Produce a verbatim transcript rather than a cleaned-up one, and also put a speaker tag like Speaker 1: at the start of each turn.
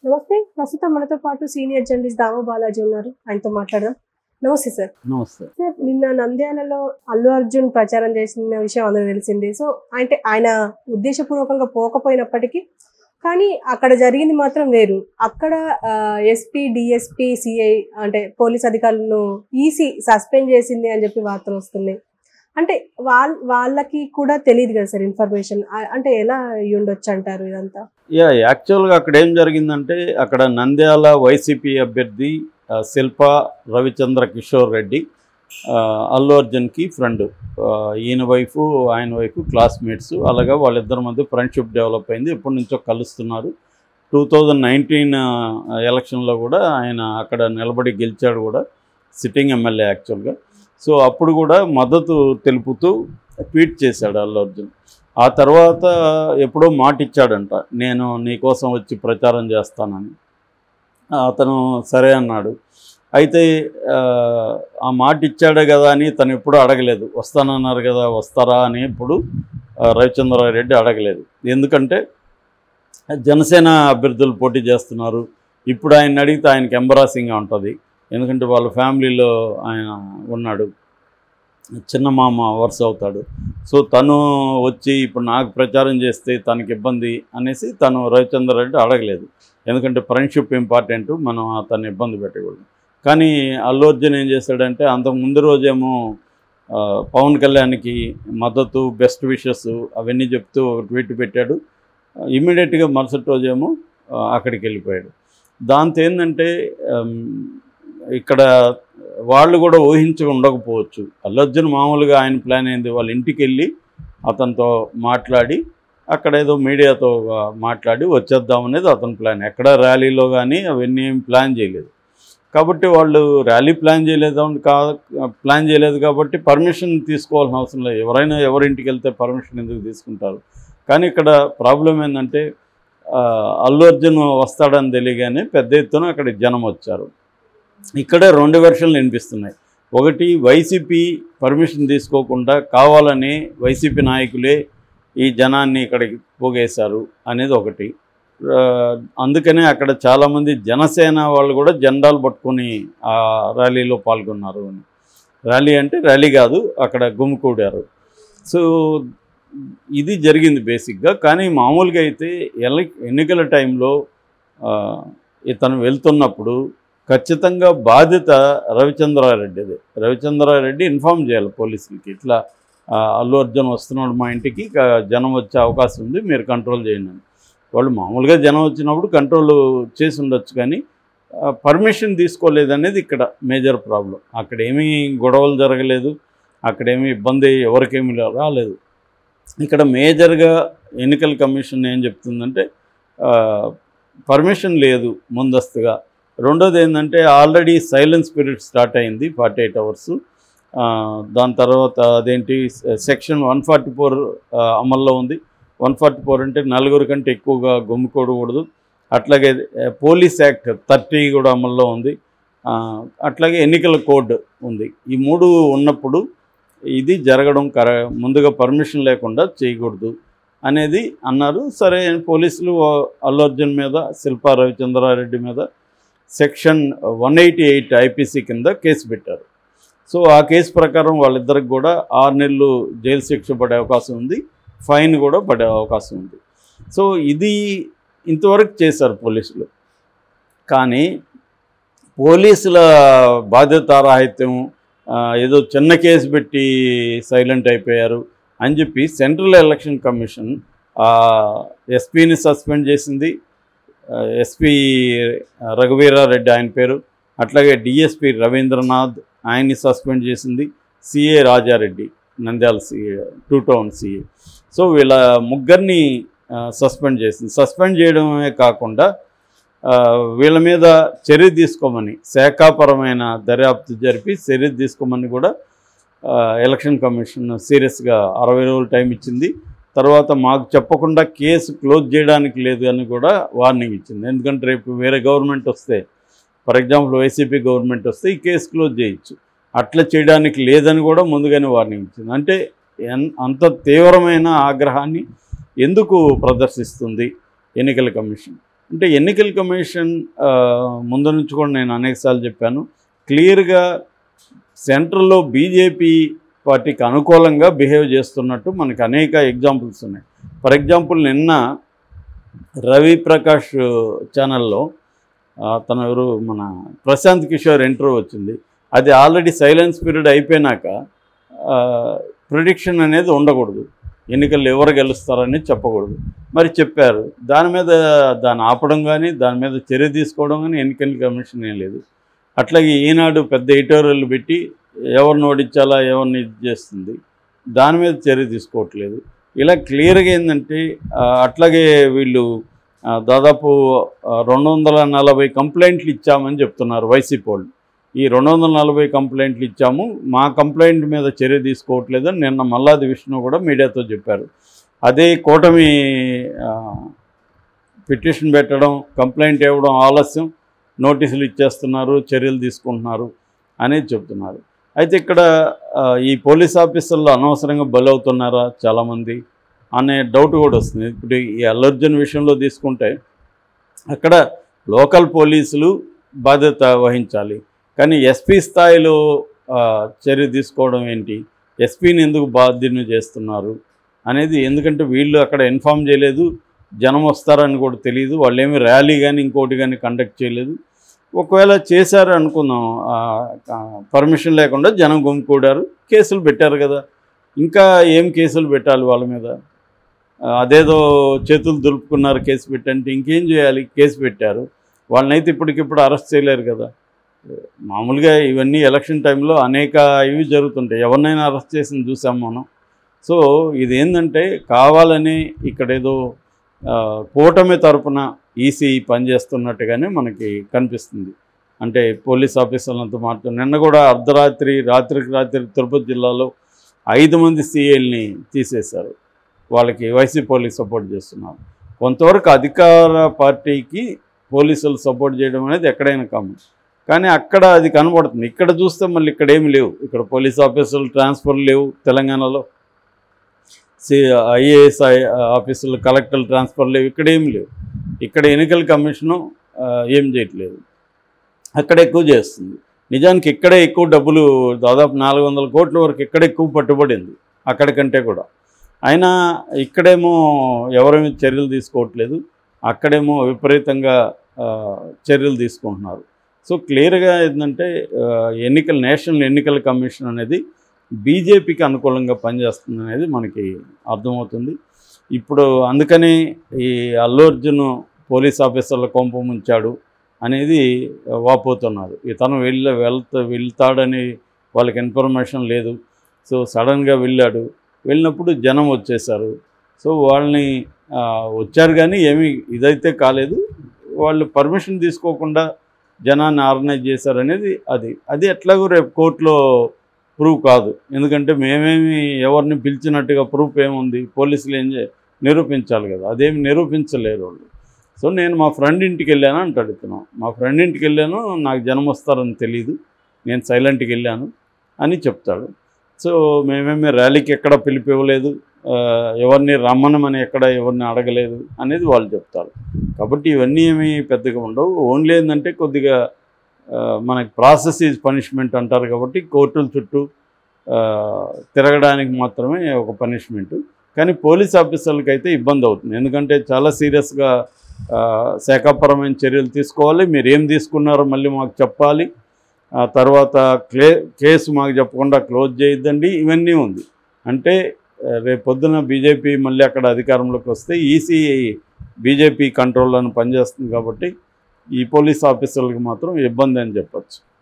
Speaker 1: నమస్తే. ప్రస్తుతం మనతో పాటు సీనియర్ జర్నలిస్ట్ దాము బాలాజీ ఉన్నారు. ఆయనతో మాట్లాడదాం. నమస్తే సార్.
Speaker 2: నమస్తే
Speaker 1: సార్, నిన్న నంద్యాలలో అల్లు అర్జున్ ప్రచారం చేసిన విషయం అందరూ తెలిసిందే. సో అంటే ఆయన ఉద్దేశపూర్వకంగా పోకపోయినప్పటికీ కానీ అక్కడ జరిగింది మాత్రం వేరు. అక్కడ ఎస్పీ డిఎస్పీ సిఐ అంటే పోలీస్ అధికారులను ఈసీ సస్పెండ్ చేసింది అని చెప్పి వార్తలు వస్తున్నాయి. అంటే వాళ్ళ వాళ్ళకి కూడా తెలియదు కదా సార్ ఇన్ఫర్మేషన్. అంటే ఎలా అయ్యి ఉండొచ్చు అంటారు ఇదంతా?
Speaker 2: యా యాక్చువల్గా అక్కడ ఏం జరిగిందంటే, అక్కడ నంద్యాల వైసీపీ అభ్యర్థి శిల్ప రవిచంద్ర కిషోర్ రెడ్డి అల్లు అర్జున్కి ఫ్రెండ్. ఈయన వైఫ్ ఆయన వైఫ్ క్లాస్మేట్స్. అలాగా వాళ్ళిద్దరి మధ్య ఫ్రెండ్షిప్ డెవలప్ అయింది. ఎప్పటి నుంచో కలుస్తున్నారు. టూ థౌజండ్ నైన్టీన్ ఎలక్షన్లో కూడా ఆయన అక్కడ నిలబడి గెలిచాడు కూడా, సిట్టింగ్ ఎమ్మెల్యే యాక్చువల్గా. సో అప్పుడు కూడా మద్దతు తెలుపుతూ ట్వీట్ చేశాడు అల్లు అర్జున్. ఆ తర్వాత ఎప్పుడో మాట ఇచ్చాడంట, నేను నీకోసం వచ్చి ప్రచారం చేస్తానని. అతను సరే అన్నాడు. అయితే ఆ మాట ఇచ్చాడే కదా అని తను ఎప్పుడూ అడగలేదు. వస్తానన్నారు కదా వస్తారా అని ఇప్పుడు రవిచంద్రారెడ్డి అడగలేదు. ఎందుకంటే జనసేన అభ్యర్థులు పోటీ చేస్తున్నారు. ఇప్పుడు ఆయన అడిగితే ఆయనకి ఎంబరాసింగ్గా ఉంటుంది. ఎందుకంటే వాళ్ళ ఫ్యామిలీలో ఆయన ఉన్నాడు, చిన్న మామ వరుస అవుతాడు. సో తను వచ్చి ఇప్పుడు నాకు ప్రచారం చేస్తే తనకి ఇబ్బంది అనేసి తను రవిచంద్రారెడ్డి అడగలేదు. ఎందుకంటే ఫ్రెండ్షిప్ ఇంపార్టెంట్, మనం తను ఇబ్బంది పెట్టకూడదు. కానీ అల్లు అర్జున్ ఏం చేశాడంటే, అంతకు ముందు రోజేమో పవన్ కళ్యాణ్కి మద్దతు, బెస్ట్ విషెస్ అవన్నీ చెప్తూ ఒక ట్వీట్ పెట్టాడు. ఇమ్మీడియట్గా మరుసటి రోజేమో అక్కడికి వెళ్ళిపోయాడు. దాంతో ఏంటంటే ఇక్కడ వాళ్ళు కూడా ఊహించి ఉండకపోవచ్చు. అల్లు అర్జున్ మామూలుగా ఆయన ప్లాన్ ఏంది, వాళ్ళ ఇంటికి వెళ్ళి అతనితో మాట్లాడి అక్కడ ఏదో మీడియాతో మాట్లాడి వచ్చేద్దామనేది అతని ప్లాన్. ఎక్కడ ర్యాలీలో కానీ అవన్నీ ఏం ప్లాన్ చేయలేదు. కాబట్టి వాళ్ళు ర్యాలీ ప్లాన్ చేయలేదు కా ప్లాన్ చేయలేదు కాబట్టి పర్మిషన్ తీసుకోవాల్సిన అవసరం లేదు. ఎవరైనా ఎవరింటికి వెళ్తే పర్మిషన్ ఎందుకు తీసుకుంటారు? కానీ ఇక్కడ ప్రాబ్లం ఏంటంటే, అల్లు అర్జున్ వస్తాడని తెలియగానే పెద్ద ఎత్తున అక్కడ జనం వచ్చారు. ఇక్కడే రెండు వెర్షన్లు వినిపిస్తున్నాయి. ఒకటి, వైసీపీ పర్మిషన్ తీసుకోకుండా కావాలని వైసీపీ నాయకులే ఈ జనాన్ని ఇక్కడికి పోగేశారు అనేది ఒకటి. అందుకనే అక్కడ చాలామంది జనసేన వాళ్ళు కూడా జెండాలు పట్టుకొని ఆ ర్యాలీలో పాల్గొన్నారు. ర్యాలీ అంటే ర్యాలీ కాదు, అక్కడ గుమికూడారు. సో ఇది జరిగింది బేసిక్గా. కానీ మామూలుగా అయితే ఎల ఎన్నికల టైంలో ఇతను వెళ్తున్నప్పుడు ఖచ్చితంగా బాధ్యత రవిచంద్రారెడ్డిది. రవిచంద్రారెడ్డి ఇన్ఫామ్ చేయాలి పోలీసులకి, ఇట్లా అల్లు అర్జున్ వస్తున్నాడు మా ఇంటికి, జనం వచ్చే అవకాశం ఉంది, మీరు కంట్రోల్ చేయండి అని. వాళ్ళు మామూలుగా జనం వచ్చినప్పుడు కంట్రోల్ చేసి ఉండొచ్చు, కానీ పర్మిషన్ తీసుకోలేదనేది ఇక్కడ మేజర్ ప్రాబ్లం. అక్కడ ఏమీ గొడవలు జరగలేదు, అక్కడేమీ ఇబ్బంది ఎవరికేమీ రాలేదు. ఇక్కడ మేజర్గా ఎన్నికల కమిషన్ ఏం చెప్తుందంటే, పర్మిషన్ లేదు ముందస్తుగా. రెండోది ఏంటంటే, ఆల్రెడీ సైలెన్స్ పీరియడ్ స్టార్ట్ అయింది ఫార్టీ ఎయిట్ అవర్స్. దాని తర్వాత అదేంటి సెక్షన్ వన్ ఫార్టీ ఫోర్ అమల్లో ఉంది. వన్ ఫార్టీ ఫోర్ అంటే నలుగురు కంటే ఎక్కువగా గుమ్మికూడకూడదు. అట్లాగే పోలీస్ యాక్ట్ థర్టీ కూడా అమల్లో ఉంది. అట్లాగే ఎన్నికల కోడ్ ఉంది. ఈ మూడు ఉన్నప్పుడు ఇది జరగడం కర ముందుగా పర్మిషన్ లేకుండా చేయకూడదు అనేది అన్నారు. సరే పోలీసులు అల్లు అర్జున్ మీద, శిల్పా రవిచంద్రారెడ్డి మీద section one eighty eight IPC కింద కేసు పెట్టారు. సో ఆ కేసు ప్రకారం వాళ్ళిద్దరికి కూడా ఆరు నెలలు జైలు శిక్ష పడే అవకాశం ఉంది, ఫైన్ కూడా పడే అవకాశం ఉంది. సో ఇది ఇంతవరకు చేశారు పోలీసులు. కానీ పోలీసుల బాధ్యతారాహిత్యం, ఏదో చిన్న కేసు పెట్టి సైలెంట్ అయిపోయారు అని చెప్పి సెంట్రల్ ఎలక్షన్ కమిషన్ ఎస్పీని సస్పెండ్ చేసింది. ఎస్పీ రఘువీరారెడ్డి ఆయన పేరు, అట్లాగే డిఎస్పీ రవీంద్రనాథ్ ఆయన్ని సస్పెండ్ చేసింది. CA Raja Reddy, Nandyal CA, two town CA. So వీళ్ళ ముగ్గురిని సస్పెండ్ చేసింది. సస్పెండ్ చేయడమే కాకుండా వీళ్ళ మీద చర్య తీసుకోమని, శాఖాపరమైన దర్యాప్తు జరిపి చర్య తీసుకోమని కూడా ఎలక్షన్ కమిషన్ సీరియస్గా అరవై రోజులు టైం ఇచ్చింది. తర్వాత మాకు చెప్పకుండా కేసు క్లోజ్ చేయడానికి లేదు అని కూడా వార్నింగ్ ఇచ్చింది. ఎందుకంటే రేపు వేరే గవర్నమెంట్ వస్తే, ఫర్ ఎగ్జాంపుల్ వైసీపీ గవర్నమెంట్ వస్తే ఈ కేసు క్లోజ్ చేయొచ్చు, అట్లా చేయడానికి లేదని కూడా ముందుగానే వార్నింగ్ ఇచ్చింది. అంటే అంత తీవ్రమైన ఆగ్రహాన్ని ఎందుకు ప్రదర్శిస్తుంది ఎన్నికల కమిషన్? అంటే ఎన్నికల కమిషన్ ముందు నుంచి కూడా నేను అనేకసార్లు చెప్పాను, క్లియర్గా సెంట్రల్లో బీజేపీ పార్టీకి అనుకూలంగా బిహేవ్ చేస్తున్నట్టు మనకు అనేక ఎగ్జాంపుల్స్ ఉన్నాయి. ఫర్ ఎగ్జాంపుల్ నిన్న రవి ప్రకాష్ ఛానల్లో తన ఎవరు మన ప్రశాంత్ కిషోర్ ఇంటర్వ్యూ వచ్చింది. అది ఆల్రెడీ సైలెన్స్ పీరియడ్ అయిపోయినాక ప్రిడిక్షన్ అనేది ఉండకూడదు, ఎన్నికల్లో ఎవరు గెలుస్తారని చెప్పకూడదు. మరి చెప్పారు, దాని మీద దాన్ని ఆపడం కానీ దాని మీద చర్య తీసుకోవడం కానీ ఎన్నికల కమిషన్ ఏం లేదు. అట్లాగే ఈనాడు పెద్ద ఎడిటోరియల్ పెట్టి ఎవరిని ఓడించాలా ఎవరిని ఇది చేస్తుంది, దాని మీద చర్య తీసుకోవట్లేదు. ఇలా క్లియర్గా ఏంటంటే అట్లాగే వీళ్ళు దాదాపు రెండు వందల నలభై కంప్లైంట్లు ఇచ్చామని చెప్తున్నారు వైసీపీ వాళ్ళు. ఈ రెండు వందల నలభై కంప్లైంట్లు ఇచ్చాము, మా కంప్లైంట్ మీద చర్య తీసుకోవట్లేదని నిన్న మల్లాది విష్ణు కూడా మీడియాతో చెప్పారు. అదే కూటమి పిటిషన్ పెట్టడం, కంప్లైంట్ ఇవ్వడం ఆలస్యం, నోటీసులు ఇచ్చేస్తున్నారు, చర్యలు తీసుకుంటున్నారు అనేది చెప్తున్నారు. అయితే ఇక్కడ ఈ పోలీస్ ఆఫీసర్లు అనవసరంగా బలవుతున్నారా చాలామంది అనే డౌట్ కూడా వస్తుంది. ఇప్పుడు ఈ అల్లు అర్జున్ విషయంలో తీసుకుంటే అక్కడ లోకల్ పోలీసులు బాధ్యత వహించాలి, కానీ ఎస్పీ స్థాయిలో చర్య తీసుకోవడం ఏంటి, ఎస్పీని ఎందుకు బాధ్యతను చేస్తున్నారు అనేది. ఎందుకంటే వీళ్ళు అక్కడ ఇన్ఫామ్ చేయలేదు, జనం వస్తారని కూడా తెలియదు, వాళ్ళు ఏమి ర్యాలీ కానీ ఇంకోటి కానీ కండక్ట్ చేయలేదు. ఒకవేళ చేశారు అనుకుందాం, పర్మిషన్ లేకుండా జనం గుమికూడారు, కేసులు పెట్టారు కదా, ఇంకా ఏం కేసులు పెట్టాలి వాళ్ళ మీద? అదేదో చేతులు దులుపుకున్నారు కేసు పెట్టంటే ఇంకేం చేయాలి? కేసు పెట్టారు, వాళ్ళనైతే ఇప్పటికిప్పుడు అరెస్ట్ చేయలేరు కదా. మామూలుగా ఇవన్నీ ఎలక్షన్ టైంలో అనేక ఇవి జరుగుతుంటాయి, ఎవరినైనా అరెస్ట్ చేసింది చూసాం మనం. సో ఇదేంటంటే కావాలని ఇక్కడేదో కూటమి తరపున ఈసీ పనిచేస్తున్నట్టుగానే మనకి కనిపిస్తుంది. అంటే పోలీస్ ఆఫీసర్లంతా మాట్లాడుతూ నిన్న కూడా అర్ధరాత్రి రాత్రికి రాత్రి తిరుపతి జిల్లాలో ఐదు మంది సీఏల్ని తీసేశారు, వాళ్ళకి వైసీపీ పోలీస్ సపోర్ట్ చేస్తున్నారు. కొంతవరకు అధికార పార్టీకి పోలీసులు సపోర్ట్ చేయడం అనేది ఎక్కడైనా కామన్, కానీ అక్కడ అది కనబడుతుంది. ఇక్కడ చూస్తే మళ్ళీ ఇక్కడ ఏమి లేవు, ఇక్కడ పోలీస్ ఆఫీసర్లు ట్రాన్స్ఫర్లు లేవు తెలంగాణలో, సి ఐఏఎస్ ఆఫీసులు కలెక్టర్లు ట్రాన్స్ఫర్ లేవు, ఇక్కడ ఏం లేవు. ఇక్కడ ఎన్నికల కమిషను ఏం చేయట్లేదు, అక్కడ ఎక్కువ చేస్తుంది. నిజానికి ఇక్కడే ఎక్కువ డబ్బులు, దాదాపు నాలుగు వందల కోట్ల వరకు ఇక్కడ ఎక్కువ పట్టుబడింది అక్కడికంటే కూడా. అయినా ఇక్కడేమో ఎవరేమీ చర్యలు తీసుకోవట్లేదు, అక్కడేమో విపరీతంగా చర్యలు తీసుకుంటున్నారు. సో క్లియర్గా ఏంటంటే ఎన్నికల నేషనల్ ఎన్నికల కమిషన్ అనేది బీజేపీకి అనుకూలంగా పనిచేస్తుంది అనేది మనకి అర్థమవుతుంది. ఇప్పుడు అందుకని ఈ అల్లు అర్జున్ పోలీస్ ఆఫీసర్ల కొంప ముంచాడు అనేది వాపోతున్నారు. ఇతను వెళ్ళ వెళ్తా వెళ్తాడని వాళ్ళకి ఇన్ఫర్మేషన్ లేదు. సో సడన్గా వెళ్ళాడు, వెళ్ళినప్పుడు జనం వచ్చేసారు. సో వాళ్ళని వచ్చారు కానీ ఏమీ ఇదైతే కాలేదు, వాళ్ళు పర్మిషన్ తీసుకోకుండా జనాన్ని ఆర్గనైజ్ చేశారనేది అది అది ఎట్లాగో రేపు కోర్టులో ప్రూవ్ కాదు. ఎందుకంటే మేమేమి ఎవరిని పిలిచినట్టుగా ప్రూఫ్ ఏముంది, పోలీసులు ఏం నిరూపించాలి కదా, అదేమి నిరూపించలేరు వాళ్ళు. సో నేను మా ఫ్రెండ్ ఇంటికి వెళ్ళాను అంటే అడుగుతున్నాను, మా ఫ్రెండ్ ఇంటికి వెళ్ళాను, నాకు జనం వస్తారని తెలియదు, నేను సైలెంట్కి వెళ్ళాను అని చెప్తాడు. సో మేమేమి ర్యాలీకి ఎక్కడ పిలిపివ్వలేదు, ఎవరిని రమ్మనమని ఎక్కడ ఎవరిని అడగలేదు అనేది వాళ్ళు చెప్తారు. కాబట్టి ఇవన్నీ ఏమీ పెద్దగా ఉండవు. ఓన్లీ ఏంటంటే కొద్దిగా మనకి ప్రాసెస్ ఈజ్ పనిష్మెంట్ అంటారు కాబట్టి కోర్టుల చుట్టూ తిరగడానికి మాత్రమే ఒక పనిష్మెంటు. కానీ పోలీస్ ఆఫీసర్లకి అయితే ఇబ్బంది అవుతుంది, ఎందుకంటే చాలా సీరియస్గా శాఖాపరమైన చర్యలు తీసుకోవాలి, మీరు ఏం తీసుకున్నారో మళ్ళీ మాకు చెప్పాలి, తర్వాత క్లే కేసు మాకు చెప్పకుండా క్లోజ్ చేయొద్దండి, ఇవన్నీ ఉంది. అంటే రేపు పొద్దున బీజేపీ మళ్ళీ అక్కడ అధికారంలోకి వస్తే ఈసీ బీజేపీ కంట్రోల్లోనే పనిచేస్తుంది కాబట్టి ఈ పోలీస్ ఆఫీసర్లకు మాత్రం ఇబ్బంది అని చెప్పచ్చు.